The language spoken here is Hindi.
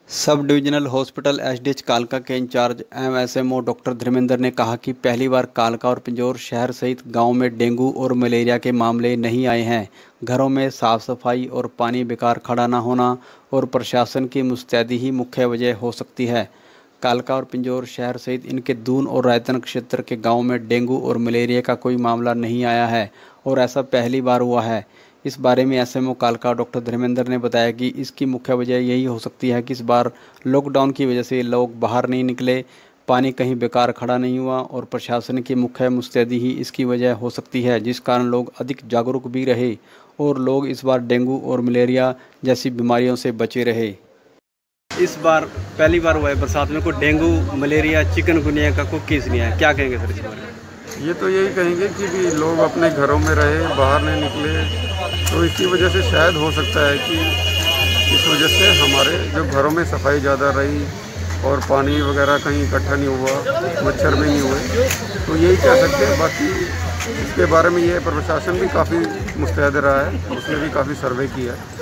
सब डिविजनल हॉस्पिटल एसडीएच कालका के इंचार्ज एमएसएमओ डॉक्टर धर्मेंद्र ने कहा कि पहली बार कालका और पिंजौर शहर सहित गांव में डेंगू और मलेरिया के मामले नहीं आए हैं। घरों में साफ सफाई और पानी बेकार खड़ा न होना और प्रशासन की मुस्तैदी ही मुख्य वजह हो सकती है। कालका और पिंजौर शहर सहित इनके दून और रायतन क्षेत्र के गाँव में डेंगू और मलेरिया का कोई मामला नहीं आया है और ऐसा पहली बार हुआ है। इस बारे में एसएमओ कालका डॉक्टर धर्मेंद्र ने बताया कि इसकी मुख्य वजह यही हो सकती है कि इस बार लॉकडाउन की वजह से लोग बाहर नहीं निकले, पानी कहीं बेकार खड़ा नहीं हुआ और प्रशासन की मुख्य मुस्तैदी ही इसकी वजह हो सकती है, जिस कारण लोग अधिक जागरूक भी रहे और लोग इस बार डेंगू और मलेरिया जैसी बीमारियों से बचे रहे। इस बार पहली बार हुआ है बरसात में कोई डेंगू मलेरिया चिकनगुनिया का कोई केस नहीं आया, क्या कहेंगे सर इस बारे में? ये तो यही कहेंगे कि भी लोग अपने घरों में रहे, बाहर नहीं निकले, तो इसकी वजह से शायद हो सकता है कि इस वजह से हमारे जो घरों में सफाई ज़्यादा रही और पानी वगैरह कहीं इकट्ठा नहीं हुआ, मच्छर भी नहीं हुए, तो यही कह सकते हैं। बाकी इसके बारे में ये प्रशासन भी काफ़ी मुस्तैद रहा है, उसने भी काफ़ी सर्वे किया है।